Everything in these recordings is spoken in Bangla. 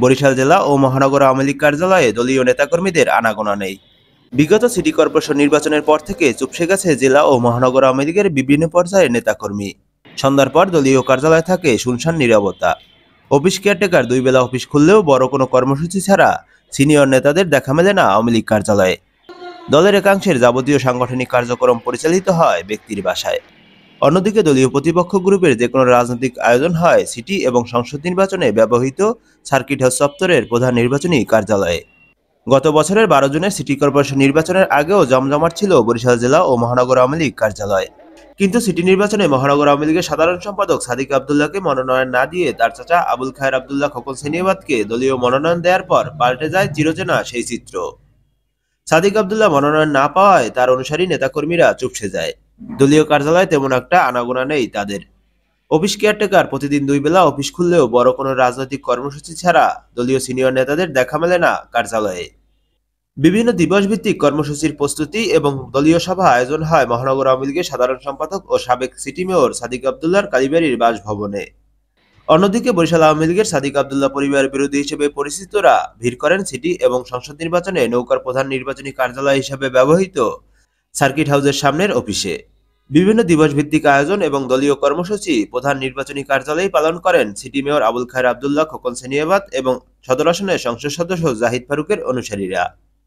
বরিশাল জেলা ও মহানগর আওয়ামী লীগ কার্যালয়ে দলীয় নেতাকর্মীদের আনাগোনা নেই। বিগত সিটি কর্পোরেশন নির্বাচনের পর থেকে চুপসে গেছে জেলা ও মহানগর আওয়ামী লীগের বিভিন্ন পর্যায়ের নেতাকর্মী। সন্ধ্যার পর দলীয় কার্যালয় থাকে শুনশান নীরবতা। অফিস কেয়ারটেকার দুই বেলা অফিস খুললেও বড় কোনো কর্মসূচি ছাড়া সিনিয়র নেতাদের দেখা মেলে না আওয়ামী লীগ কার্যালয়ে। দলের একাংশের যাবতীয় সাংগঠনিক কার্যক্রম পরিচালিত হয় ব্যক্তির বাসায়। অন্যদিকে দলীয় প্রতিপক্ষ গ্রুপের যে কোনো রাজনৈতিক আয়োজন হয় সিটি এবং সংসদ নির্বাচনে ব্যবহৃত সার্কিট হাউস চত্বরের প্রধান নির্বাচনী কার্যালয়ে। গত বছরের 12 জুনের সিটি কর্পোরেশন নির্বাচনের আগেও জমজমাট ছিল বরিশাল জেলা ও মহানগর আওয়ামী লীগ কার্যালয়। কিন্তু সিটি নির্বাচনে মহানগর আওয়ামী লীগের সাধারণ সম্পাদক সাদিক আব্দুল্লাহকে মনোনয়ন না দিয়ে তার চাচা আবুল খায়ের আব্দুল্লাহ খোকন সেনিয়াবাদকে দলীয় মনোনয়ন দেওয়ার পর পাল্টে যায় চিরচেনা সেই চিত্র। সাদিক আব্দুল্লাহ মনোনয়ন না পাওয়ায় তার অনুসারী নেতাকর্মীরা চুপসে যায়। দলীয় কার্যালয়ে তেমন একটা আনাগোনা নেই তাদের। অফিস কেয়ারটেকার প্রতিদিন দুই বেলা অফিস খুললেও বড় কোনো রাজনৈতিক কর্মসূচি ছাড়া দলীয় সিনিয়র নেতাদের দেখা মেলে না কার্যালয়ে। বিভিন্ন দিবসভিত্তিক কর্মসূচির প্রস্তুতি এবং দলীয় সভা আয়োজন হয় মহানগর আওয়ামী লীগের সাধারণ সম্পাদক ও সাবেক সিটি মেয়র সাদিক আব্দুল্লাহর কালীবাড়ির বাসভবনে। অন্যদিকে বরিশাল আওয়ামী লীগের সাদিক আব্দুল্লাহ পরিবার বিরোধী হিসেবে পরিচিতরা ভিড় করেন সিটি এবং সংসদ নির্বাচনে নৌকার প্রধান নির্বাচনী কার্যালয় হিসেবে ব্যবহৃত সার্কিট হাউসের সামনের অফিসে। বিভিন্ন দিবসভিত্তিক আয়োজন এবং দলীয় কর্মসূচি প্রধান নির্বাচনী কার্যালয়ে পালন করেন সিটি মেয়র আবুল খায়ের আব্দুল্লাহ খোকন সেনিয়াবাদ এবং সদর আসনের সংসদ সদস্য জাহিদ ফারুকের অনুসারীরা।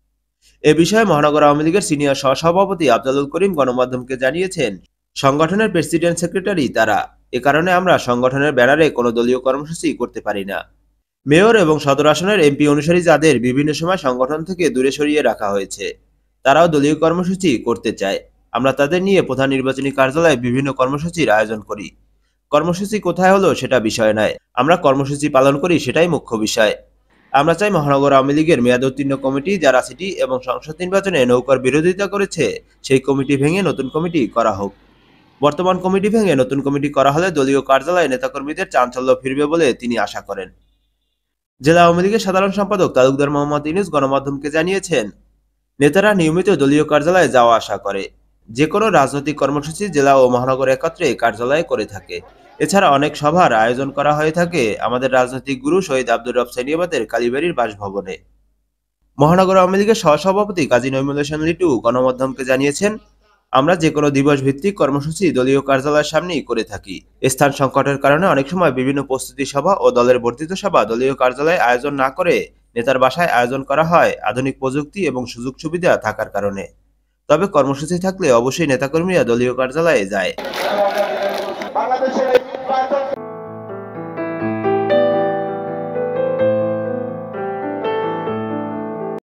এ বিষয়ে মহানগর আওয়ামী লীগের সিনিয়র সহসভাপতি আফজালুল করিম গণমাধ্যমকে জানিয়েছেন, সংগঠনের প্রেসিডেন্ট সেক্রেটারি তারা, এ কারণে আমরা সংগঠনের ব্যানারে কোনো দলীয় কর্মসূচি করতে পারি না। মেয়র এবং সদর আসনের এমপি অনুসারী যাদের বিভিন্ন সময় সংগঠন থেকে দূরে সরিয়ে রাখা হয়েছে, তারাও দলীয় কর্মসূচি করতে চায়। আমরা তাদের নিয়ে প্রধান নির্বাচনী কার্যালয়ে বিভিন্ন কর্মসূচির আয়োজন করি। কর্মসূচি কোথায় হলো সেটা বিষয় নয়, আমরা কর্মসূচি পালন করি সেটাই মুখ্য বিষয়। আমরা চাই মহানগর আওয়ামী লীগের মেয়াদোত্তীর্ণ কমিটি যারা সিটি এবং সংসদ নির্বাচনে নৌকার বিরোধিতা করেছে সেই কমিটি ভেঙে নতুন কমিটি করা হোক। বর্তমান কমিটি ভেঙে নতুন কমিটি করা হলে দলীয় কার্যালয়ে নেতাকর্মীদের চাঞ্চল্য ফিরবে বলে তিনি আশা করেন। জেলা আওয়ামী লীগের সাধারণ সম্পাদক তালুকদার মোহাম্মদ ইউনূস গণমাধ্যমকে জানিয়েছেন, নেতারা নিয়মিত দলীয় কার্যালয়ে যাওয়া আসা করে। যে কোনো রাজনৈতিক কর্মসূচি জেলা ও মহানগর একত্রে কার্যালয়ে করে থাকে। এছাড়া অনেক সভার আয়োজন করা হয়ে থাকে আমাদের রাজনৈতিক গুরু শহীদ আব্দুর রব সেনিয়াবাদের কালীবাড়ির বাসভবনে। মহানগর আওয়ামী লীগের সহসভাপতি কাজী নজরুল হোসেন লিটু গণমাধ্যমকে জানিয়েছেন, আমরা যে কোনো দিবস ভিত্তিক কর্মসূচি দলীয় কার্যালয়ের সামনেই করে থাকি। স্থান সংকটের কারণে অনেক সময় বিভিন্ন প্রস্তুতি সভা ও দলের বর্ধিত সভা দলীয় কার্যালয়ে আয়োজন না করে নেতার বাসায় আয়োজন করা হয় আধুনিক প্রযুক্তি এবং সুযোগ সুবিধা থাকার কারণে। তবে কর্মসূচি থাকলে অবশ্যই নেতাকর্মীরা দলীয় কার্যালয়ে যায়।